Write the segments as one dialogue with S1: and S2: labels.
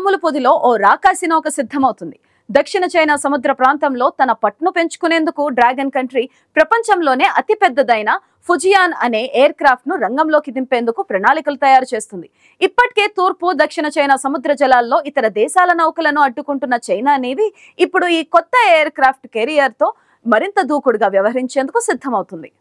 S1: కనుమరుల పొదిలో ఓ రాకాసి నౌక సిద్ధమవుతుంది. దక్షిణ చైనా సముద్ర ప్రాంతంలో తన పట్టును పెంచుకునేందుకు డ్రాగన్ కంట్రీ ప్రపంచంలోనే అతిపెద్దదైన ఫుజియాన్ అనే ఎయిర్ క్రాఫ్ట్ ను రంగంలోకి దింపేందుకు ప్రణాళికలు తయారు చేస్తుంది. ఇప్పటికే తూర్పు దక్షిణ చైనా సముద్ర జలాల్లో ఇతర దేశాల నౌకలను అడ్డుకుంటున్న చైనా నేవీ ఇప్పుడు ఈ కొత్త ఎయిర్ క్రాఫ్ట్ కెరియర్ తో మరింత దూకుడుగా వ్యవహరించేందుకు సిద్ధమవుతుంది.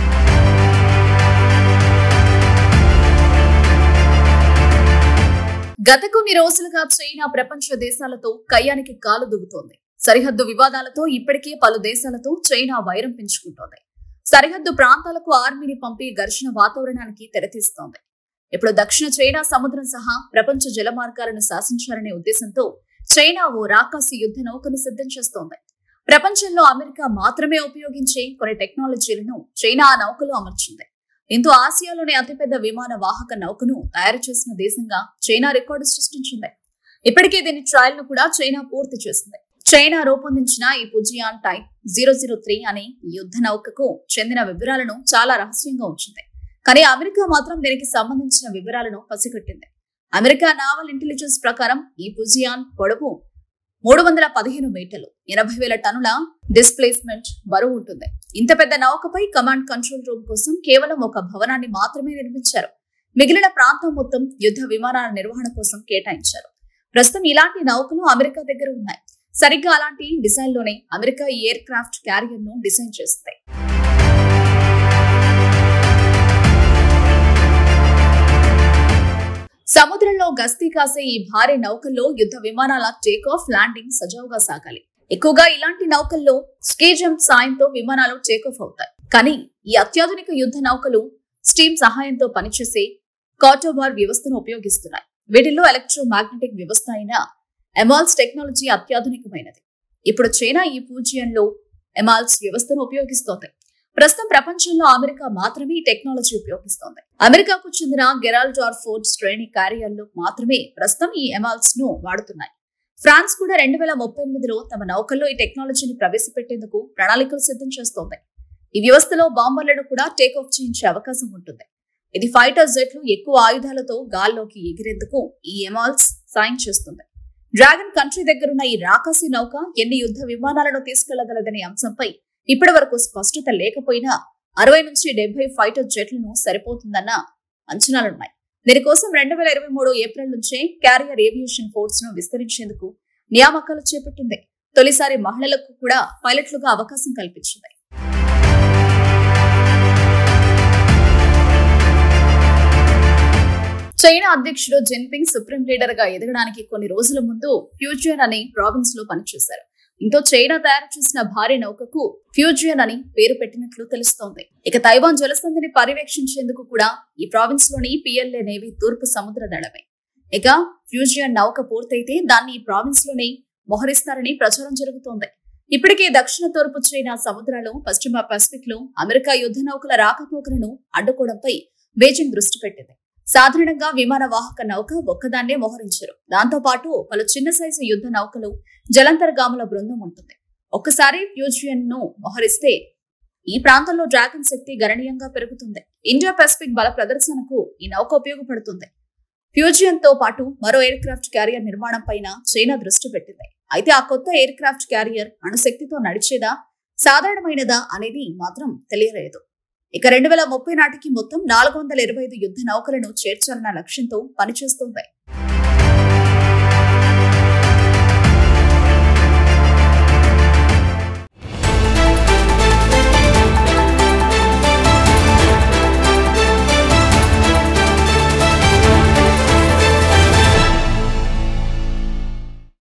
S2: గత కొన్ని రోజులుగా చైనా ప్రపంచ దేశాలతో కయ్యానికి కాలు దువ్వుతోంది. సరిహద్దు వివాదాలతో ఇప్పటికే పలు దేశాలతో చైనా వైరం పెంచుకుంటోంది. సరిహద్దు ప్రాంతాలకు ఆర్మీని పంపి ఘర్షణ వాతావరణానికి తెరతీస్తోంది. ఇప్పుడు దక్షిణ చైనా సముద్రం సహా ప్రపంచ జల మార్గాలను శాసించాలనే ఉద్దేశంతో చైనా ఓ రాకాసి యుద్ధ నౌకను సిద్ధం చేస్తోంది. ప్రపంచంలో అమెరికా మాత్రమే ఉపయోగించే కొన్ని టెక్నాలజీలను చైనా ఆ నౌకలో అమర్చింది. దీంతో ఆసియాలోని అతిపెద్ద విమాన వాహక నౌకను తయారు చేసిన దేశంగా చైనా రికార్డు సృష్టించింది. ఇప్పటికే దీని ట్రయల్ ను కూడా చైనా పూర్తి చేసింది. చైనా రూపొందించిన ఈ ఫుజియాన్ టైప్ 003 అనే యుద్ధ నౌకకు చెందిన వివరాలను చాలా రహస్యంగా ఉంచింది. కానీ అమెరికా మాత్రం దీనికి సంబంధించిన వివరాలను పసిగట్టింది. అమెరికా నావల్ ఇంటెలిజెన్స్ ప్రకారం ఈ ఫుజియాన్ పొడవు 315 మీటర్లు, 80,000 టన్నుల డిస్ప్లేస్మెంట్ బరువు ఉంటుంది. ఇంత పెద్ద నౌకపై కమాండ్ కంట్రోల్ రూమ్ కోసం కేవలం ఒక భవనాన్ని మాత్రమే నిర్మించారు. మిగిలిన ప్రాంతం మొత్తం యుద్ధ విమానాల నిర్వహణ కోసం కేటాయించారు. ప్రస్తుతం ఇలాంటి నౌకలు అమెరికా దగ్గర ఉన్నాయి. సరిగ్గా అలాంటి డిజైన్ లోనే అమెరికా ఈ ఎయిర్ క్రాఫ్ట్ క్యారియర్ ను డిజైన్ చేస్తుంది. సముద్రంలో గస్తీ కాసే ఈ భారీ నౌకల్లో యుద్ధ విమానాల టేక్ ఆఫ్, ల్యాండింగ్ సజావుగా సాగాలి. ఎక్కువగా ఇలాంటి నౌకల్లో స్కీ జంప్ సాయంతో విమానాలు టేక్ ఆఫ్ అవుతాయి. కానీ ఈ అత్యాధునిక యుద్ధ నౌకలు స్టీమ్ సహాయంతో పనిచేసే కాటోబార్ వ్యవస్థను ఉపయోగిస్తున్నాయి. వీటిల్లో ఎలక్ట్రోమాగ్నెటిక్ వ్యవస్థ అయిన ఎమాల్స్ టెక్నాలజీ అత్యాధునికమైనది. ఇప్పుడు చైనా ఈ ఫుజియాన్ లో ఎమాల్స్ వ్యవస్థను ఉపయోగిస్తోంది. ప్రస్తుతం ప్రపంచంలో అమెరికా మాత్రమే ఈ టెక్నాలజీ ఉపయోగిస్తోంది. అమెరికాకు చెందిన గెరాల్డ్ ఆర్ ఫోర్డ్ శ్రేణి క్యారియర్లు మాత్రమే ప్రస్తుతం ఈ ఎమాల్స్ ను వాడుతున్నాయి. ఫ్రాన్స్ కూడా 2038లో తమ నౌకల్లో ఈ టెక్నాలజీని ప్రవేశపెట్టేందుకు ప్రణాళికలు సిద్ధం చేస్తోంది. ఈ వ్యవస్థలో బాంబర్లను కూడా టేక్ ఆఫ్ చేయించే అవకాశం ఉంటుంది. ఇది ఫైటర్ జెట్లు ఎక్కువ ఆయుధాలతో గాల్లోకి ఎగిరేందుకు ఈ ఎమాల్స్ సాయం చేస్తుంది. డ్రాగన్ కంట్రీ దగ్గరున్న ఈ రాకాసి నౌక ఎన్ని యుద్ధ విమానాలను తీసుకెళ్లగలదనే అంశంపై ఇప్పటి వరకు స్పష్టత లేకపోయినా 60 నుంచి 70 ఫైటర్ జెట్లను సరిపోతుందన్న అంచనాలున్నాయి. దీనికోసం 2023 ఏప్రిల్ నుంచే క్యారియర్ ఏవియేషన్ ఫోర్స్ ను విస్తరించేందుకు నియామకాలు చేపట్టింది. తొలిసారి మహిళలకు కూడా పైలట్లుగా అవకాశం కల్పించింది. చైనా అధ్యక్షుడు జిన్పింగ్ సుప్రీం లీడర్ గా ఎదగడానికి కొన్ని రోజుల ముందు ఫ్యూజియన్ అనే ప్రావిన్స్ లో పనిచేశారు. దీంతో చైనా తయారు చేసిన భారీ నౌకకు ఫ్యూజియన్ అని పేరు పెట్టినట్లు తెలుస్తోంది. ఇక తైవాన్ జలసంధిని పర్యవేక్షించేందుకు కూడా ఈ ప్రావిన్స్ లోని పిఎల్ఏ నేవీ తూర్పు సముద్ర దళమే. ఇక ఫ్యూజియన్ నౌక పూర్తయితే దాన్ని ఈ ప్రావిన్స్ లోనే మోహరిస్తారని ప్రచారం జరుగుతోంది. ఇప్పటికే దక్షిణ తూర్పు చైనా సముద్రాలు, పశ్చిమ పసిఫిక్ లో అమెరికా యుద్ధ నౌకల రాకపోకలను అడ్డుకోవడంపై బీజింగ్ దృష్టి పెట్టింది. సాధారణంగా విమాన వాహక నౌక ఒక్కదాన్నే మోహరించరు. దాంతో పాటు పలు చిన్న సైజు యుద్ధ నౌకలు, జలంతర్గాముల బృందం ఉంటుంది. ఒక్కసారి ఫ్యూజియన్ ను మోహరిస్తే ఈ ప్రాంతంలో డ్రాగన్ శక్తి గణనీయంగా పెరుగుతుంది. ఇండియా పసిఫిక్ బల ప్రదర్శనకు ఈ నౌక ఉపయోగపడుతుంది. ఫ్యూజియన్ తో పాటు మరో ఎయిర్ క్రాఫ్ట్ క్యారియర్ నిర్మాణం పైన చైనా దృష్టి పెట్టింది. అయితే ఆ కొత్త ఎయిర్ క్రాఫ్ట్ క్యారియర్ అణుశక్తితో నడిచేదా, సాధారణమైనదా అనేది మాత్రం తెలియలేదు. ఇక 2030 నాటికి మొత్తం 425 యుద్ధ నౌకలను చేర్చాలన్న లక్ష్యంతో పనిచేస్తోంది.